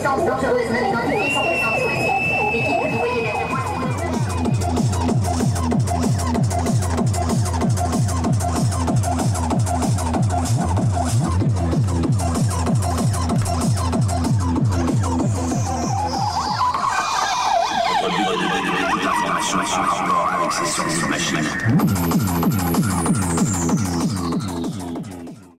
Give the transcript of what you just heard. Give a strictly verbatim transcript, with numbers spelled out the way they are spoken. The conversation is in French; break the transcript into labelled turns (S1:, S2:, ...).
S1: substances dangereuses non identifiées sont présentes sur le site. L'équipe que vous voyez derrière moi.
S2: Sur rapport avec ces machines.